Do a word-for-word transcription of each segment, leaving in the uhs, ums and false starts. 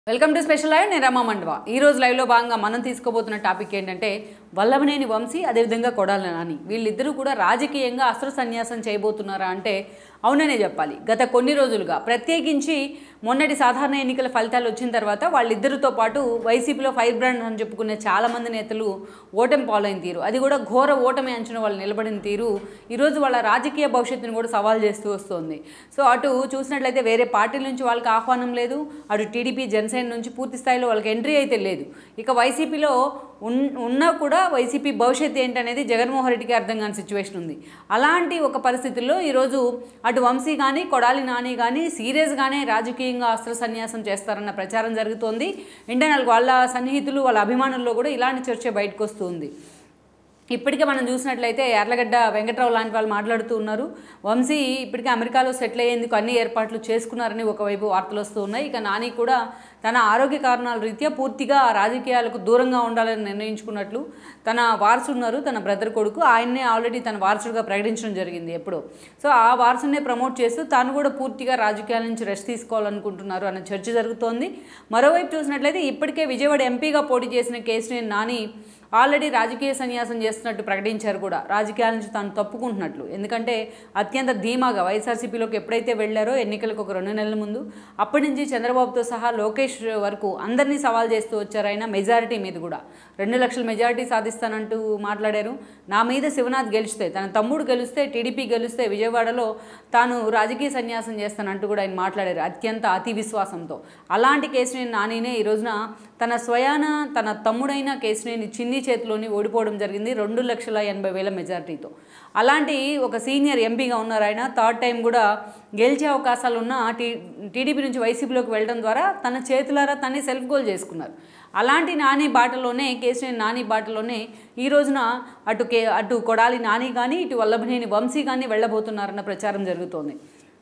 Welcome to special live నేను రమా మండవ ఈ రోజు లైవ్ లో భాగంగా మనం తీసుకోబోతున్న టాపిక్ ఏంటంటే వల్లభనేని వంశీ అదే విధంగా కొడాలి నాని వీళ్ళిద్దరూ కూడా రాజకీయంగా అస్త్ర సన్యాసం చేయబోతున్నారా అంటే అవుననే చెప్పాలి. గత కొన్ని రోజులుగా ప్రత్యేకించి మొన్నటి సాధారణ ఎన్నికల ఫలితాలు వచ్చిన తర్వాత వాళ్ళిద్దరితో పాటు వైసీపీలో ఫైర్ బ్రాండ్ అని చెప్పుకునే చాలామంది నేతలు ఓటమి పాలైన తీరు, అది కూడా ఘోర ఓటమి అంచనా వాళ్ళు నిలబడిన తీరు ఈరోజు వాళ్ళ రాజకీయ భవిష్యత్తును కూడా సవాల్ చేస్తూ వస్తుంది. సో అటు చూసినట్లయితే వేరే పార్టీల నుంచి వాళ్ళకి ఆహ్వానం లేదు, అటు టీడీపీ జనసేన నుంచి పూర్తి స్థాయిలో వాళ్ళకి ఎంట్రీ అయితే లేదు. ఇక వైసీపీలో ఉన్ ఉన్నా కూడా వైసీపీ భవిష్యత్తు ఏంటనేది జగన్మోహన్ రెడ్డికి అర్థం కాని సిచ్యువేషన్ ఉంది. అలాంటి ఒక పరిస్థితుల్లో ఈరోజు అటు వంశీ కానీ కొడాలి నాని కానీ సీరియస్గానే రాజకీయంగా అస్త్ర సన్యాసం చేస్తారన్న ప్రచారం జరుగుతోంది. ఇంటర్నల్ వాళ్ళ సన్నిహితులు వాళ్ళ అభిమానుల్లో కూడా ఇలాంటి చర్చ బయటకు వస్తుంది. ఇప్పటికే మనం చూసినట్లయితే యార్లగడ్డ వెంకట్రావు లాంటి వాళ్ళు మాట్లాడుతూ ఉన్నారు. వంశీ ఇప్పటికే అమెరికాలో సెటిల్ అయ్యేందుకు అన్ని ఏర్పాట్లు చేసుకున్నారని ఒకవైపు వార్తలు వస్తూ ఉన్నాయి. ఇక నాని కూడా తన ఆరోగ్య కారణాల రీత్యా పూర్తిగా రాజకీయాలకు దూరంగా ఉండాలని నిర్ణయించుకున్నట్లు తన వారసున్నారు, తన బ్రదర్ కొడుకు ఆయన్నే ఆల్రెడీ తన వారసుడిగా ప్రకటించడం జరిగింది ఎప్పుడో. సో ఆ వారసునే ప్రమోట్ చేస్తూ తాను కూడా పూర్తిగా రాజకీయాల నుంచి రెస్ట్ తీసుకోవాలనుకుంటున్నారు అన్న చర్చ జరుగుతోంది. మరోవైపు చూసినట్లయితే ఇప్పటికే విజయవాడ ఎంపీగా పోటీ చేసిన కేశినేని నాని ఆల్రెడీ రాజకీయ సన్యాసం చేస్తున్నట్టు ప్రకటించారు కూడా, రాజకీయాల నుంచి తాను తప్పుకుంటున్నట్లు. ఎందుకంటే అత్యంత ధీమాగా వైఎస్ఆర్సీపీలోకి ఎప్పుడైతే వెళ్లారో ఎన్నికలకు ఒక రెండు నెలల ముందు అప్పటి నుంచి చంద్రబాబుతో సహా లోకేష్ వరకు అందరినీ సవాల్ చేస్తూ వచ్చారు. ఆయన మెజారిటీ మీద కూడా రెండు లక్షల మెజారిటీ సాధిస్తానంటూ మాట్లాడారు. నా మీద శివనాథ్ గెలిస్తే, తన తమ్ముడు గెలిస్తే, టీడీపీ గెలిస్తే విజయవాడలో తాను రాజకీయ సన్యాసం చేస్తానంటూ కూడా ఆయన మాట్లాడారు అత్యంత అతి విశ్వాసంతో. అలాంటి కేశినేని నానినే ఈ రోజున తన స్వయాన తన తమ్ముడైన కేశినేని చిన్ని చేతిలోని ఓడిపోవడం జరిగింది రెండు లక్షల ఎనభై వేల మెజారిటీతో. అలాంటి ఒక సీనియర్ ఎంపీగా ఉన్నారు ఆయన. థర్డ్ టైం కూడా గెలిచే అవకాశాలు ఉన్న టీ టీడీపీ నుంచి వైసీపీలోకి వెళ్ళడం ద్వారా తన చేతులారా తనే సెల్ఫ్ గోల్ చేసుకున్నారు. అలాంటి నాని బాటలోనే కేశినేని నాని బాటలోనే ఈ రోజున అటు కే అటు కొడాలి నాని కానీ ఇటు వల్లభనేని వంశీ కానీ వెళ్ళబోతున్నారన్న ప్రచారం జరుగుతోంది.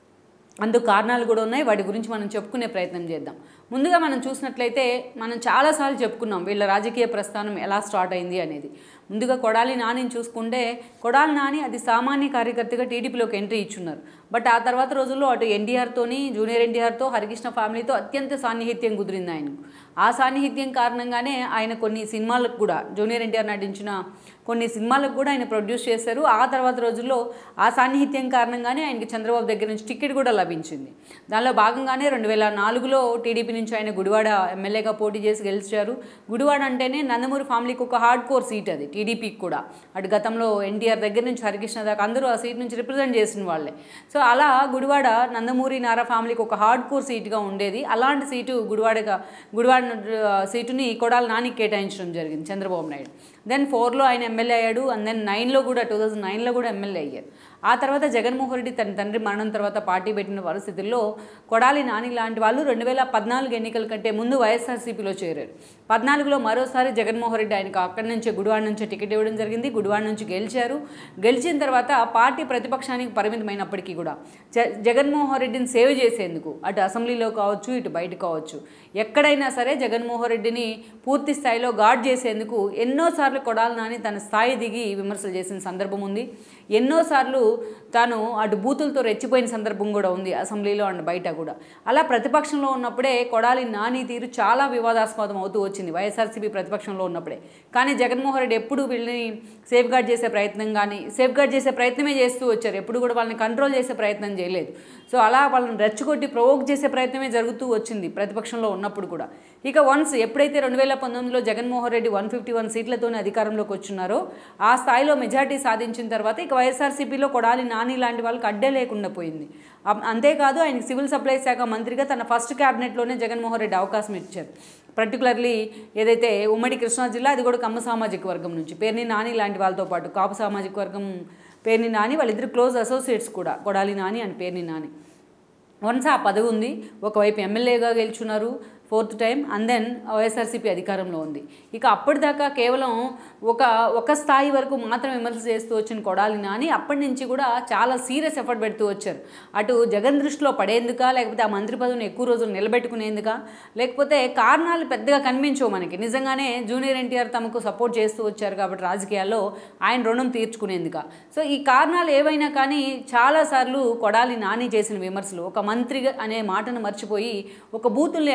అందుకు కారణాలు కూడా ఉన్నాయి, వాటి గురించి మనం చెప్పుకునే ప్రయత్నం చేద్దాం. ముందుగా మనం చూసినట్లయితే మనం చాలాసార్లు చెప్పుకున్నాం వీళ్ళ రాజకీయ ప్రస్థానం ఎలా స్టార్ట్ అయింది అనేది. ముందుగా కొడాలి నానిని చూసుకుంటే కొడాలి నాని అది సామాన్య కార్యకర్తగా టీడీపీలోకి ఎంట్రీ ఇచ్చున్నారు. బట్ ఆ తర్వాత రోజుల్లో అటు ఎన్టీఆర్తోని జూనియర్ ఎన్టీఆర్తో హరికృష్ణ ఫ్యామిలీతో అత్యంత సాన్నిహిత్యం కుదిరింది ఆయనకు. ఆ సాన్నిహిత్యం కారణంగానే ఆయన కొన్ని సినిమాలకు కూడా జూనియర్ ఎన్టీఆర్ నటించిన కొన్ని సినిమాలకు కూడా ఆయన ప్రొడ్యూస్ చేశారు. ఆ తర్వాత రోజుల్లో ఆ సాన్నిహిత్యం కారణంగానే ఆయనకి చంద్రబాబు దగ్గర నుంచి టికెట్ కూడా లభించింది. దానిలో భాగంగానే రెండు వేల నాలుగులో టీడీపీ నుంచి ఆయన గుడివాడ ఎమ్మెల్యేగా పోటీ చేసి గెలిచారు. గుడివాడ అంటేనే నందమూరి ఫ్యామిలీకి ఒక హార్డ్ కోర్ సీట్, అది టీడీపీకి కూడా. అటు గతంలో ఎన్టీఆర్ దగ్గర నుంచి హరికృష్ణ దాకా అందరూ ఆ సీట్ నుంచి రిప్రజెంట్ చేసిన వాళ్ళే. సో అలా గుడివాడ నందమూరి నారా ఫ్యామిలీకి ఒక హార్డ్ కోర్ సీట్గా ఉండేది. అలాంటి సీటు గుడివాడగా గుడివాడ సీటుని కొడాలి నానికి కేటాయించడం జరిగింది చంద్రబాబు నాయుడు. దెన్ ఫోర్లో ఆయన ఎమ్మెల్యే అయ్యాడు. అండ్ దెన్ నైన్లో కూడా టూ థౌజండ్ నైన్లో కూడా ఎమ్మెల్యే అయ్యారు. ఆ తర్వాత జగన్మోహన్ రెడ్డి తన తండ్రి మరణం తర్వాత పార్టీ పెట్టిన పరిస్థితుల్లో కొడాలి నాని లాంటి వాళ్ళు రెండు వేల పద్నాలుగు ఎన్నికల కంటే ముందు వైఎస్ఆర్సీపీలో చేరారు. పద్నాలుగులో మరోసారి జగన్మోహన్ రెడ్డి ఆయనకు అక్కడి నుంచే గుడివాడ నుంచే టికెట్ ఇవ్వడం జరిగింది. గుడివాడ నుంచి గెలిచారు. గెలిచిన తర్వాత పార్టీ ప్రతిపక్షానికి పరిమితమైనప్పటికీ కూడా జ జగన్మోహన్ రెడ్డిని సేవ్ చేసేందుకు అటు అసెంబ్లీలో కావచ్చు ఇటు బయట కావచ్చు ఎక్కడైనా సరే జగన్మోహన్ రెడ్డిని పూర్తి స్థాయిలో గార్డ్ చేసేందుకు ఎన్నోసార్లు కొడాలి నాని తన స్థాయి దిగి విమర్శలు చేసిన సందర్భం ఉంది. ఎన్నోసార్లు తాను అటు బూతులతో రెచ్చిపోయిన సందర్భం కూడా ఉంది అసెంబ్లీలో అండ్ బయట కూడా. అలా ప్రతిపక్షంలో ఉన్నప్పుడే కొడాలి నాని తీరు చాలా వివాదాస్పదం అవుతూ వచ్చింది వైఎస్ఆర్సీపీ ప్రతిపక్షంలో ఉన్నప్పుడే. కానీ జగన్మోహన్ రెడ్డి ఎప్పుడు వీళ్ళని సేఫ్ గార్డ్ చేసే ప్రయత్నం కానీ సేఫ్ గార్డ్ చేసే ప్రయత్నమే చేస్తూ వచ్చారు, ఎప్పుడు కూడా వాళ్ళని కంట్రోల్ చేసే ప్రయత్నం చేయలేదు. సో అలా వాళ్ళని రెచ్చగొట్టి ప్రొవోక్ చేసే ప్రయత్నమే జరుగుతూ వచ్చింది ప్రతిపక్షంలో ఉన్నప్పుడు కూడా. ఇక వన్స్ ఎప్పుడైతే రెండు వేల పంతొమ్మిదిలో Jaganmohan Reddy one fifty one సీట్లతోనే అధికారంలోకి వచ్చున్నారో ఆ స్థాయిలో మెజార్టీ సాధించిన తర్వాత ఇక వైఎస్ఆర్సీపీలో కొడాలి నాని లాంటి వాళ్ళకి అడ్డే లేకుండా పోయింది. అంతేకాదు ఆయనకి సివిల్ సప్లైస్ శాఖ మంత్రిగా తన ఫస్ట్ క్యాబినెట్లోనే జగన్మోహన్ రెడ్డి అవకాశం ఇచ్చారు. పర్టికులర్లీ ఏదైతే ఉమ్మడి కృష్ణా జిల్లా అది కూడా కమ్మ సామాజిక వర్గం నుంచి పేర్ని నాని లాంటి వాళ్ళతో పాటు కాపు సామాజిక వర్గం పేర్ని నాని వాళ్ళిద్దరు క్లోజ్ అసోసియేట్స్ కూడా కొడాలి నాని అండ్ పేర్ని నాని. వన్స్ ఆ పదవి ఉంది, ఒకవైపు ఎమ్మెల్యేగా గెలుచున్నారు fourth time, and then YSRCP అధికారంలో ఉంది. ఇక అప్పటిదాకా కేవలం ఒక ఒక స్థాయి వరకు మాత్రం విమర్శ చేస్తూ వచ్చిన కొడాలి నాని అప్పటి నుంచి కూడా చాలా సీరియస్ ఎఫర్ట్ పెడుతూ వచ్చారు. అటు జగన్ దృష్టిలో పడేందుకా, లేకపోతే ఆ మంత్రి పదవిని ఎక్కువ రోజులు నిలబెట్టుకునేందుకా, లేకపోతే కారణాలు పెద్దగా కనిపించవు మనకి. నిజంగానే జూనియర్ ఎన్టీఆర్ తమకు సపోర్ట్ చేస్తూ వచ్చారు కాబట్టి రాజకీయాల్లో ఆయన రుణం తీర్చుకునేందుకా. సో ఈ కారణాలు ఏవైనా కానీ చాలాసార్లు కొడాలి నాని చేసిన విమర్శలు ఒక మంత్రి అనే మాటను మర్చిపోయి ఒక బూతుల్ని ఎండాస్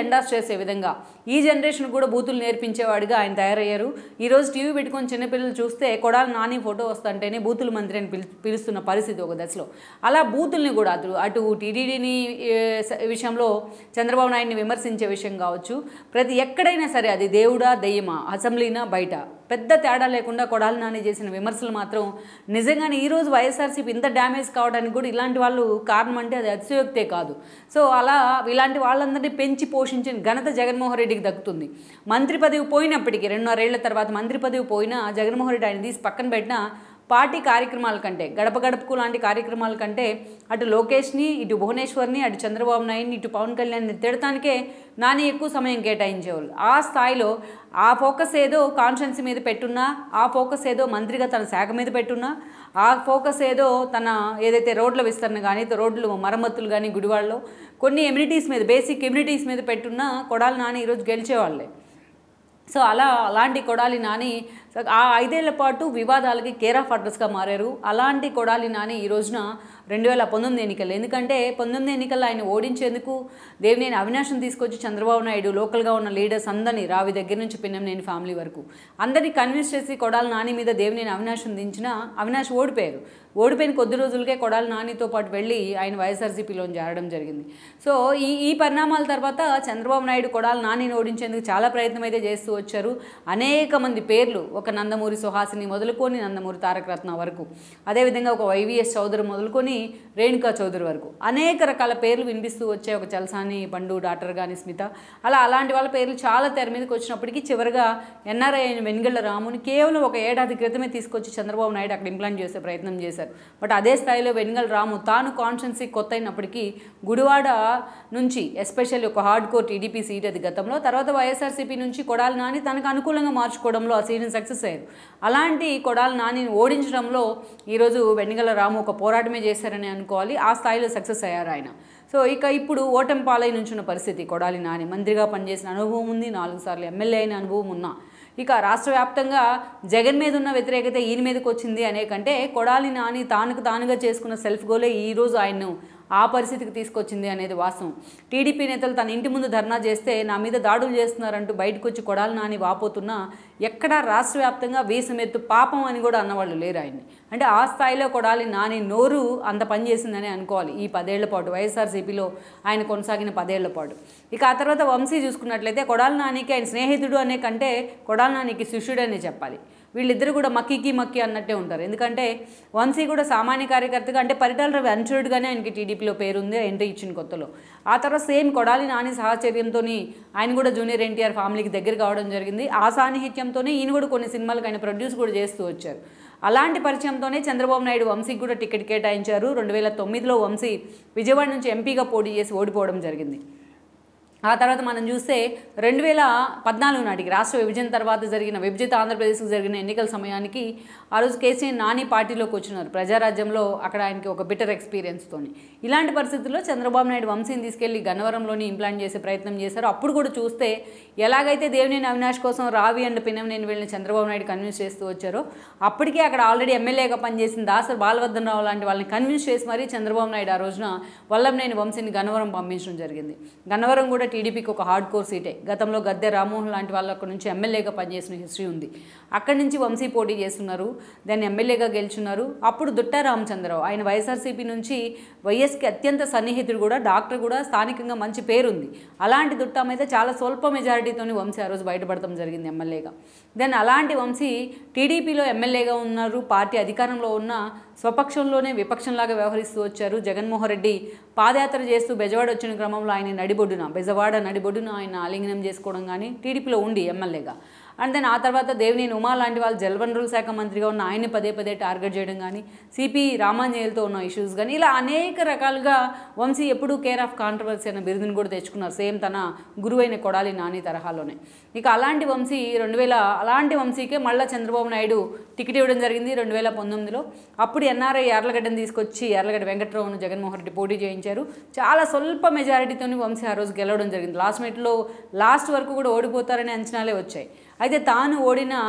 చేసే విధంగా ఈ జనరేషన్ కూడా బూతులు నేర్పించేవాడిగా ఆయన తయారయ్యారు. ఈరోజు టీవీ పెట్టుకొని చిన్నపిల్లలు చూస్తే కొడాలి నాని ఫోటో వస్తుంటేనే బూతుల మంత్రి అని పిలు పిలుస్తున్న పరిస్థితి ఒక దశలో. అలా బూతుల్ని కూడా అటు అటు టీడీడీని విషయంలో చంద్రబాబు నాయుడిని విమర్శించే విషయం కావచ్చు, ప్రతి ఎక్కడైనా సరే అది దేవుడా దెయ్యమా, అసెంబ్లీనా బయట, పెద్ద తేడా లేకుండా కొడాలి నాని చేసిన విమర్శలు మాత్రం నిజంగానే ఈరోజు వైఎస్ఆర్సీపీ ఇంత డ్యామేజ్ కావడానికి కూడా ఇలాంటి వాళ్ళు కారణం అంటే అది అతిశయోక్తే కాదు. సో అలా ఇలాంటి వాళ్ళందరినీ పెంచి పోషించిన ఘనత జగన్మోహన్ రెడ్డికి దక్కుతుంది. మంత్రి పదవి పోయినప్పటికీ రెండున్నరేళ్ల తర్వాత మంత్రి పదవి పోయినా జగన్మోహన్ రెడ్డి ఆయన తీసి పక్కన పెట్టినా పార్టీ కార్యక్రమాల కంటే, గడప గడపకు లాంటి కార్యక్రమాల కంటే అటు లోకేష్ని, ఇటు భువనేశ్వర్ని, అటు చంద్రబాబు నాయుడిని, ఇటు పవన్ కళ్యాణ్ని తిడటానికే నాని ఎక్కువ సమయం కేటాయించేవాళ్ళు. ఆ స్థాయిలో ఆ ఫోకస్ ఏదో కాన్షియన్స్ మీద పెట్టున్నా, ఆ ఫోకస్ ఏదో మంత్రిగా తన శాఖ మీద పెట్టున్నా, ఆ ఫోకస్ ఏదో తన ఏదైతే రోడ్ల విస్తరణ కానీ, రోడ్లు మరమ్మతులు కానీ, గుడివాళ్ళలో కొన్ని ఎమ్యూనిటీస్ మీద, బేసిక్ ఎమ్యూనిటీస్ మీద పెట్టున్నా కొడాలి నాని ఈరోజు గెలిచేవాళ్ళే. సో అలా అలాంటి కొడాలి నాని ఆ ఐదేళ్ల పాటు వివాదాలకి కేర్ ఆఫ్ అడ్రస్గా మారారు. అలాంటి కొడాలి నాని ఈ రోజున రెండు వేల పంతొమ్మిది ఎన్నికలు, ఎందుకంటే పంతొమ్మిది ఎన్నికల్లో ఆయన ఓడించేందుకు దేవినేని అవినాష్ని తీసుకొచ్చి చంద్రబాబు నాయుడు లోకల్గా ఉన్న లీడర్స్ అందరినీ, రావి దగ్గర నుంచి పిన్నెంనేని ఫ్యామిలీ వరకు అందరినీ కన్విన్స్ చేసి కొడాలి నాని మీద దేవినేని అవినాష్ని దించిన అవినాష్ ఓడిపోయారు. ఓడిపోయిన కొద్ది రోజులకే కొడాలి నానితో పాటు వెళ్ళి ఆయన వైఎస్ఆర్సీపీలో చేరడం జరిగింది. సో ఈ ఈ పరిణామాల తర్వాత చంద్రబాబు నాయుడు కొడాలి నానిని ఓడించేందుకు చాలా ప్రయత్నం అయితే చేస్తూ వచ్చారు. అనేక మంది పేర్లు, ఒక నందమూరి సుహాసిని మొదలుకొని నందమూరి తారక రత్న వరకు, అదేవిధంగా ఒక వైవిఎస్ చౌదరి మొదలుకొని రేణుకా చౌదరి వరకు అనేక రకాల పేర్లు వినిపిస్తూ వచ్చాయి. ఒక చలసాని పండు, డాక్టర్ కానీ స్మిత, అలా అలాంటి వాళ్ళ పేర్లు చాలా తెర మీదకి వచ్చినప్పటికీ చివరిగా ఎన్ఆర్ఐ అయిన వెనుగళ్ల రాముని కేవలం ఒక ఏడాది క్రితమే తీసుకొచ్చి చంద్రబాబు నాయుడు అక్కడ ఇంప్లాంట్ చేసే ప్రయత్నం చేశారు. బట్ అదే స్థాయిలో వెనుగళ్ల రాము తాను కాన్స్టిట్యున్సీ కొత్త అయినప్పటికీ గుడివాడ నుంచి ఎస్పెషల్లీ ఒక హార్డ్ కోర్ టీడీపీ సీట్ అది గతంలో, తర్వాత వైఎస్ఆర్సీపీ నుంచి కొడాలి నాని తనకు అనుకూలంగా మార్చుకోవడంలో ఆ సీట్ని సక్సెస్ అయ్యారు. అలాంటి కొడాలి నానిని ఓడించడంలో ఈరోజు వెనుగళ్ల రాము ఒక పోరాటమే చేశారని అనుకోవాలి. ఆ స్థాయిలో సక్సెస్ అయ్యారు ఆయన. సో ఇక ఇప్పుడు ఓటమి పాలై నుంచున్న పరిస్థితి కొడాలి నాని. మంత్రిగా పనిచేసిన అనుభవం ఉంది, నాలుగు సార్లు ఎమ్మెల్యే అయిన అనుభవం ఉన్నా, ఇక రాష్ట్ర వ్యాప్తంగా జగన్ మీద ఉన్న వ్యతిరేకత ఈయన మీదకి వచ్చింది అనే కంటే కొడాలి నాని తానుకు తానుగా చేసుకున్న సెల్ఫ్ గోలే ఈరోజు ఆయన్ను ఆ పరిస్థితికి తీసుకొచ్చింది అనేది వాస్తవం. టీడీపీ నేతలు తన ఇంటి ముందు ధర్నా చేస్తే నా మీద దాడులు చేస్తున్నారంటూ బయటకు వచ్చి కొడాలి నాని వాపోతున్నా ఎక్కడా రాష్ట్ర వ్యాప్తంగా వీసమెత్తు పాపం అని కూడా అన్నవాళ్ళు లేరు ఆయన్ని. అంటే ఆ స్థాయిలో కొడాలి నాని నోరు అంత పనిచేసిందని అనుకోవాలి ఈ పదేళ్ల పాటు, వైఎస్ఆర్సీపీలో ఆయన కొనసాగిన పదేళ్ల పాటు. ఇక ఆ తర్వాత వంశీ చూసుకున్నట్లయితే కొడాలి నానికి ఆయన స్నేహితుడు అనే కంటే కొడాలి నానికి శిష్యుడనే చెప్పాలి. వీళ్ళిద్దరు కూడా మక్కికి మక్కి అన్నట్టే ఉంటారు. ఎందుకంటే వంశీ కూడా సామాన్య కార్యకర్తగా, అంటే పరిటాల రవి అనుచరుడుగానే ఆయనకి టీడీపీలో పేరుంది ఎంట్రీ ఇచ్చిన కొత్తలో. ఆ తర్వాత సేమ్ కొడాలి నాని సహచర్యంతో ఆయన కూడా జూనియర్ ఎన్టీఆర్ ఫ్యామిలీకి దగ్గర కావడం జరిగింది. ఆ సాన్నిహిత్యంతోనే ఈయన కూడా కొన్ని సినిమాలకు ఆయన ప్రొడ్యూస్ కూడా చేస్తూ వచ్చారు. అలాంటి పరిచయంతోనే చంద్రబాబు నాయుడు వంశీకి కూడా టికెట్ కేటాయించారు. రెండు వేల తొమ్మిదిలో వంశీ విజయవాడ నుంచి ఎంపీగా పోటీ చేసి ఓడిపోవడం జరిగింది. ఆ తర్వాత మనం చూస్తే రెండు వేల పద్నాలుగు నాటికి రాష్ట్ర విభజన తర్వాత జరిగిన విభజిత ఆంధ్రప్రదేశ్కి జరిగిన ఎన్నికల సమయానికి ఆ రోజు కేసీఆర్ నాని పార్టీలోకి వచ్చినారు ప్రజారాజ్యంలో. అక్కడ ఆయనకి ఒక బిటర్ ఎక్స్పీరియన్స్తో ఇలాంటి పరిస్థితుల్లో చంద్రబాబు నాయుడు వంశీని తీసుకెళ్లి గన్నవరంలోని ఇంప్లాంట్ చేసే ప్రయత్నం చేశారు. అప్పుడు కూడా చూస్తే ఎలాగైతే దేవినేని అవినాష్ కోసం రావి అండ్ పిన్నెంనేని వెళ్ళిన చంద్రబాబు నాయుడు కన్విన్స్ చేస్తూ వచ్చారో, అప్పటికే అక్కడ ఆల్రెడీ ఎమ్మెల్యేగా పనిచేసిన దాసరి బాలవర్ధన్ రావు లాంటి వాళ్ళని కన్విన్స్ చేసి మరీ చంద్రబాబు నాయుడు ఆ రోజున వల్లభనేని వంశీని గన్నవరం పంపించడం జరిగింది. గన్నవరం కూడా టీడీపీకి ఒక హార్డ్ కోర్ సీటే. గతంలో గద్దె రామ్మోహన్ లాంటి వాళ్ళ అక్కడ నుంచి ఎమ్మెల్యేగా పనిచేసిన హిస్టరీ ఉంది. అక్కడి నుంచి వంశీ పోటీ చేస్తున్నారు, దాన్ని ఎమ్మెల్యేగా గెలుచున్నారు. అప్పుడు దుట్టా రామచంద్రరావు ఆయన వైఎస్ఆర్సీపీ నుంచి వైఎస్కి అత్యంత సన్నిహితుడు కూడా, డాక్టర్ కూడా, స్థానికంగా మంచి పేరుంది. అలాంటి దుట్టా మీద చాలా స్వల్ప మెజారిటీతో వంశీ ఆ రోజు బయటపడటం జరిగింది ఎమ్మెల్యేగా. దెన్ అలాంటి వంశీ టీడీపీలో ఎమ్మెల్యేగా ఉన్నారు, పార్టీ అధికారంలో ఉన్న స్వపక్షంలోనే విపక్షంలాగా వ్యవహరిస్తూ వచ్చారు. జగన్మోహన్ రెడ్డి పాదయాత్ర చేస్తూ బెజవాడ వచ్చిన క్రమంలో ఆయన నడిబొడ్డున బెజవాడ నడిబొడ్డున ఆయన ఆలింగనం చేసుకోవడం కానీ టీడీపీలో ఉండి ఎమ్మెల్యేగా. అండ్ దెన్ ఆ తర్వాత దేవినేని ఉమా లాంటి వాళ్ళు జలవనరుల శాఖ మంత్రిగా ఉన్న ఆయన్ని పదే పదే టార్గెట్ చేయడం కానీ, సిపి రామాంజనేయులతో ఉన్న ఇష్యూస్ కానీ, ఇలా అనేక రకాలుగా వంశీ ఎప్పుడూ కేర్ ఆఫ్ కాంట్రవర్సీ అనే బిరుదుని కూడా తెచ్చుకున్నారు, సేమ్ తన గురువైన కొడాలి నాని తరహాలోనే. ఇక అలాంటి వంశీ రెండు వేల అలాంటి వంశీకే మళ్ళీ చంద్రబాబు నాయుడు టికెట్ ఇవ్వడం జరిగింది రెండు వేల పంతొమ్మిదిలో. అప్పుడు ఎన్ఆర్ఐ యార్లగడ్డను తీసుకొచ్చి యార్లగడ్డ వెంకట్రావును జగన్మోహన్ రెడ్డి పోటీ చేయించారు. చాలా స్వల్ప మెజారిటీతో వంశీ ఆ రోజు గెలవడం జరిగింది. లాస్ట్ మినిట్లో లాస్ట్ వరకు కూడా ఓడిపోతారనే అంచనాలే వచ్చాయి. అయితే తాను ఓడిన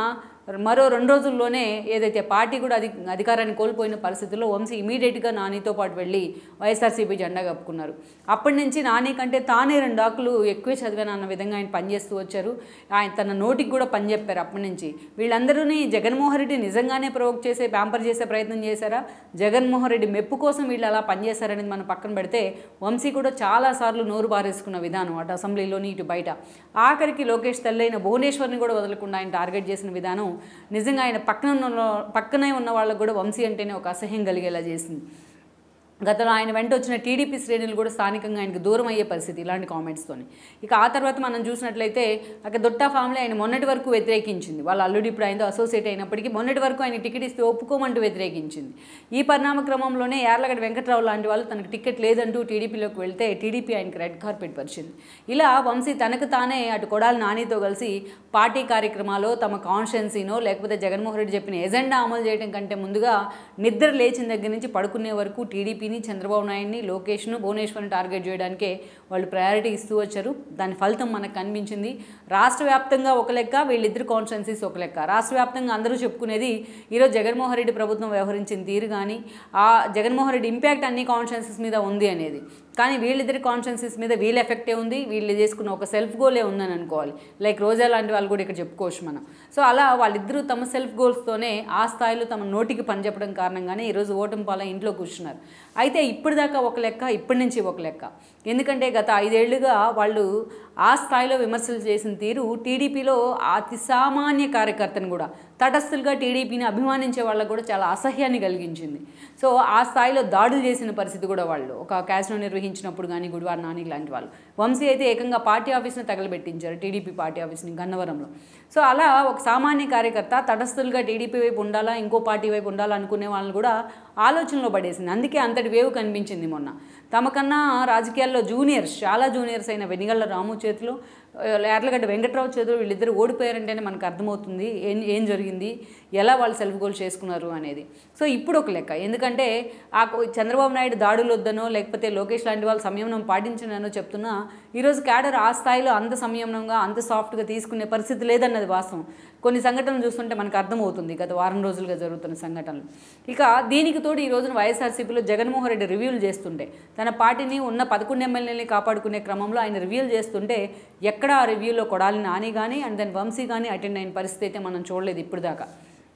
మరో రెండు రోజుల్లోనే ఏదైతే పార్టీ కూడా అధి అధికారాన్ని కోల్పోయిన పరిస్థితుల్లో వంశీ ఇమీడియట్గా నానితో పాటు వెళ్ళి వైఎస్ఆర్సీపీ జెండా కప్పుకున్నారు. అప్పటి నుంచి నాని కంటే తానే రెండు ఆకులు ఎక్కువే చదివాను అన్న విధంగా ఆయన పనిచేస్తూ వచ్చారు. ఆయన తన నోటికి కూడా పని చెప్పారు. అప్పటి నుంచి వీళ్ళందరూని జగన్మోహన్ రెడ్డి నిజంగానే ప్రొవోక్ చేసే ప్యాంపర్ చేసే ప్రయత్నం చేశారా, జగన్మోహన్ రెడ్డి మెప్పు కోసం వీళ్ళు అలా పనిచేశారనేది మనం పక్కన పెడితే వంశీ కూడా చాలాసార్లు నోరు బారేసుకున్న విధానం అటు అసెంబ్లీలోని ఇటు బయట, ఆఖరికి లోకేష్ తల్లైన భువనేశ్వర్ని కూడా వదలకుండా ఆయన టార్గెట్ చేసిన విధానం నిజంగా ఆయన పక్కన ఉన్న పక్కనే ఉన్న వాళ్ళకు కూడా వంశీ అంటేనే ఒక అసహ్యం కలిగేలా చేసింది. గతంలో ఆయన వెంట వచ్చిన టీడీపీ శ్రేణులు కూడా స్థానికంగా ఆయనకు దూరం అయ్యే పరిస్థితి ఇలాంటి కామెంట్స్తోని. ఇక ఆ తర్వాత మనం చూసినట్లయితే అక్కడ దొట్టా ఫ్యామిలీ ఆయన మొన్నటి వరకు వ్యతిరేకించింది. వాళ్ళ అల్లుడు ఇప్పుడు ఆయనతో అసోసియేట్ అయినప్పటికీ మొన్నటి వరకు ఆయన టికెట్ ఇస్తే ఒప్పుకోమంటూ వ్యతిరేకించింది. ఈ పరిణామ క్రమంలోనే యార్లగడ్డ వెంకట్రావు లాంటి వాళ్ళు తనకు టికెట్ లేదంటూ టీడీపీలోకి వెళ్తే టీడీపీ ఆయనకు రెడ్ కార్పెట్ పరిచింది. ఇలా వంశీ తనకు తానే అటు కొడాలి నానితో కలిసి పార్టీ కార్యక్రమాలు తమ కాన్స్టిట్యున్సీనో లేకపోతే జగన్మోహన్ రెడ్డి చెప్పిన ఎజెండా అమలు చేయడం కంటే ముందుగా నిద్ర లేచిన దగ్గర నుంచి పడుకునే వరకు టీడీపీ చంద్రబాబు నాయుడిని లోకేష్ను భువనేశ్వర్ని టార్గెట్ చేయడానికే వాళ్ళు ప్రయారిటీ ఇస్తూ వచ్చారు. దాని ఫలితం మనకు కనిపించింది. రాష్ట్ర వ్యాప్తంగా ఒక లెక్క, వీళ్ళిద్దరు కాన్స్టిట్యున్సీస్ ఒక లెక్క. రాష్ట్ర వ్యాప్తంగా అందరూ చెప్పుకునేది ఈరోజు జగన్మోహన్ రెడ్డి ప్రభుత్వం వ్యవహరించిన తీరు కానీ ఆ జగన్మోహన్ రెడ్డి ఇంపాక్ట్ అన్ని కాన్స్టిట్యున్సీస్ మీద ఉంది అనేది. కానీ వీళ్ళిద్దరి కాన్స్టిట్యున్సీస్ మీద వీళ్ళ ఎఫెక్టే ఉంది, వీళ్ళు చేసుకున్న ఒక సెల్ఫ్ గోలే ఉందని అనుకోవాలి. లైక్ రోజా లాంటి వాళ్ళు కూడా ఇక్కడ చెప్పుకోవచ్చు మనం. సో అలా వాళ్ళిద్దరూ తమ సెల్ఫ్ గోల్స్తోనే ఆ స్థాయిలో తమ నోటికి పని చెప్పడం కారణంగానే ఈరోజు ఓటమి పాల ఇంట్లో కూర్చున్నారు. అయితే ఇప్పటిదాకా ఒక లెక్క, ఇప్పటి నుంచి ఒక లెక్క. ఎందుకంటే గత ఐదేళ్లుగా వాళ్ళు ఆ స్థాయిలో విమర్శలు చేసిన తీరు టీడీపీలో అతి సామాన్య కార్యకర్తను కూడా తటస్థులుగా టీడీపీని అభిమానించే వాళ్ళకు కూడా చాలా అసహ్యాన్ని కలిగించింది. సో ఆ స్థాయిలో దాడులు చేసిన పరిస్థితి కూడా వాళ్ళు ఒక క్యాసినో నిర్వహించినప్పుడు కానీ గుడివార నాని లాంటి వాళ్ళు. వంశీ అయితే ఏకంగా పార్టీ ఆఫీస్ని తగలబెట్టించారు, టీడీపీ పార్టీ ఆఫీస్ని గన్నవరంలో. సో అలా ఒక సామాన్య కార్యకర్త తటస్థులుగా టీడీపీ వైపు ఉండాలా ఇంకో పార్టీ వైపు ఉండాలా అనుకునే వాళ్ళని కూడా ఆలోచనలో పడేసింది. అందుకే అంతటి వేవ్ కనిపించింది మొన్న. తమకన్నా రాజకీయాల్లో జూనియర్స్ చాలా జూనియర్స్ అయిన వెనిగళ్ల రాము చేతిలో యార్లగడ్డ వెంకట్రావు చేతిలో వీళ్ళిద్దరు ఓడిపోయారంటేనే మనకు అర్థమవుతుంది ఏం ఏం జరిగింది, ఎలా వాళ్ళు సెల్ఫ్ గోల్ చేసుకున్నారు అనేది. సో ఇప్పుడు ఒక లెక్క. ఎందుకంటే ఆ చంద్రబాబు నాయుడు దాడులు వద్దనో లేకపోతే లోకేష్ లాంటి వాళ్ళు సంయమనం పాటించనో చెప్తున్నా ఈరోజు క్యాడర్ ఆ స్థాయిలో అంత సంయమనంగా అంత సాఫ్ట్గా తీసుకునే పరిస్థితి లేదన్నది వాస్తవం. కొన్ని సంఘటనలు చూస్తుంటే మనకు అర్థమవుతుంది గత వారం రోజులుగా జరుగుతున్న సంఘటనలు. ఇక దీనికి తోడు ఈ రోజున వైఎస్ఆర్సీపీలో జగన్మోహన్ రెడ్డి రివ్యూలు చేస్తుంటే తన పార్టీని ఉన్న పదకొండు ఎమ్మెల్యేలని కాపాడుకునే క్రమంలో ఆయన రివ్యూలు చేస్తుంటే ఎక్కడ ఆ రివ్యూలో కొడాలి నాని కానీ అండ్ దెన్ వంశీ కానీ అటెండ్ అయిన పరిస్థితి అయితే మనం చూడలేదు ఇప్పుడు దాకా.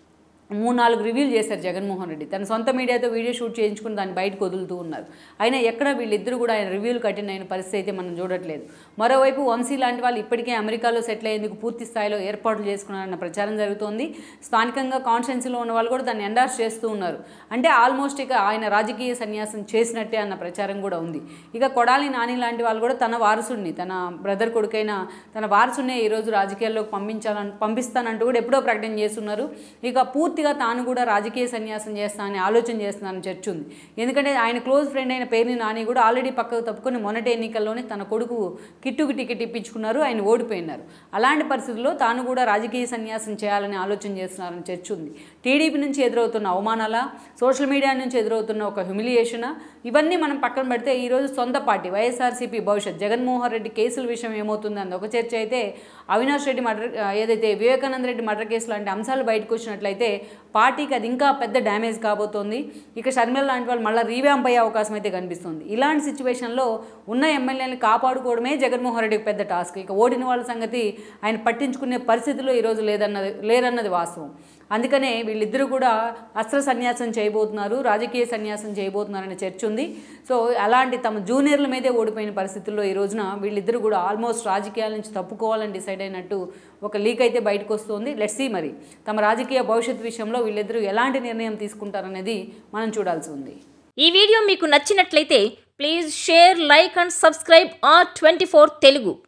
మూడు నాలుగు రివ్యూలు చేశారు జగన్మోహన్ రెడ్డి. తన సొంత మీడియాతో వీడియో షూట్ చేయించుకుని దాన్ని బయటకు వదులుతూ ఉన్నారు. అయినా ఎక్కడ వీళ్ళిద్దరూ కూడా ఆయన రివ్యూలు అటెండ్ అయిన పరిస్థితి అయితే మనం చూడట్లేదు. మరోవైపు వంశీ లాంటి వాళ్ళు ఇప్పటికే అమెరికాలో సెటిల్ అయ్యేందుకు పూర్తి స్థాయిలో ఏర్పాట్లు చేసుకున్నారన్న ప్రచారం జరుగుతోంది. స్థానికంగా కాన్స్టిట్యున్సీలో ఉన్న వాళ్ళు కూడా దాన్ని ఎండార్స్ చేస్తూ ఉన్నారు. అంటే ఆల్మోస్ట్ ఇక ఆయన రాజకీయ సన్యాసం చేసినట్టే అన్న ప్రచారం కూడా ఉంది. ఇక కొడాలి నాని లాంటి వాళ్ళు కూడా తన వారసుడిని తన బ్రదర్ కొడుకైన తన వారసుడినే ఈరోజు రాజకీయాల్లోకి పంపించాలని పంపిస్తానంటూ కూడా ఎప్పుడో ప్రకటన చేస్తున్నారు. ఇక పూర్తి తాను కూడా రాజకీయ సన్యాసం చేస్తానని ఆలోచన చేస్తున్నానని చర్చ ఉంది. ఎందుకంటే ఆయన క్లోజ్ ఫ్రెండ్ అయిన పేరుని నాని కూడా ఆల్రెడీ పక్కకు తప్పుకొని మొన్నటి ఎన్నికల్లోనే తన కొడుకు కిట్టుకు టికెట్ ఇప్పించుకున్నారు, ఆయన ఓడిపోయినారు. అలాంటి పరిస్థితుల్లో తాను కూడా రాజకీయ సన్యాసం చేయాలని ఆలోచన చేస్తున్నారని చర్చ ఉంది. టీడీపీ నుంచి ఎదురవుతున్న అవమానాల, సోషల్ మీడియా నుంచి ఎదురవుతున్న ఒక హ్యూమిలియేషన్, ఇవన్నీ మనం పక్కన పెడితే ఈరోజు సొంత పార్టీ వైఎస్ఆర్సీపీ భవిష్యత్ జగన్మోహన్ రెడ్డి కేసుల విషయం ఏమవుతుంది అన్న ఒక చర్చ అయితే, అవినాష్ రెడ్డి మర్డర్ ఏదైతే వివేకానంద రెడ్డి మర్డర్ కేసు లాంటి అంశాలు బయటకు వచ్చినట్లయితే పార్టీకి అది ఇంకా పెద్ద డ్యామేజ్ కాబోతోంది. ఇక షర్మిల లాంటి వాళ్ళు మళ్ళీ రీవ్యాంప్ అయ్యే అవకాశం అయితే కనిపిస్తుంది. ఇలాంటి సిచ్యువేషన్లో ఉన్న ఎమ్మెల్యేని కాపాడుకోవడమే జగన్మోహన్ రెడ్డికి పెద్ద టాస్క్. ఇక ఓడిన వాళ్ళ సంగతి ఆయన పట్టించుకునే పరిస్థితిలో ఈరోజు లేదన్నది లేరన్నది వాస్తవం. అందుకనే వీళ్ళిద్దరూ కూడా అస్త్ర సన్యాసం చేయబోతున్నారు, రాజకీయ సన్యాసం చేయబోతున్నారనే చర్చ ఉంది. సో అలాంటి తమ జూనియర్ల మీదే ఓడిపోయిన పరిస్థితుల్లో ఈ రోజున వీళ్ళిద్దరూ కూడా ఆల్మోస్ట్ రాజకీయాల నుంచి తప్పుకోవాలని డిసైడ్ అయినట్టు ఒక లీక్ అయితే బయటకు వస్తుంది. లెట్స్ సీ మరి తమ రాజకీయ భవిష్యత్తు విషయంలో వీళ్ళిద్దరూ ఎలాంటి నిర్ణయం తీసుకుంటారనేది మనం చూడాల్సి ఉంది. ఈ వీడియో మీకు నచ్చినట్లయితే please share, like and subscribe R twenty four Telugu.